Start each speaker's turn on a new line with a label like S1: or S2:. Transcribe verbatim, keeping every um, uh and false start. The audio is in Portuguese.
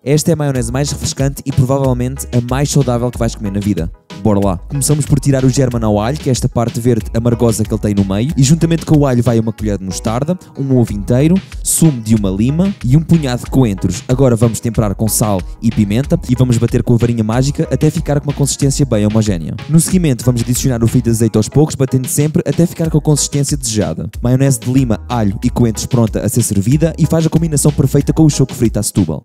S1: Esta é a maionese mais refrescante e provavelmente a mais saudável que vais comer na vida. Bora lá. Começamos por tirar o german ao alho, que é esta parte verde amargosa que ele tem no meio, e juntamente com o alho vai uma colher de mostarda, um ovo inteiro, sumo de uma lima e um punhado de coentros. Agora vamos temperar com sal e pimenta e vamos bater com a varinha mágica até ficar com uma consistência bem homogénea. No seguimento vamos adicionar o fio de azeite aos poucos, batendo sempre até ficar com a consistência desejada. Maionese de lima, alho e coentros pronta a ser servida e faz a combinação perfeita com o choco frito à Setúbal.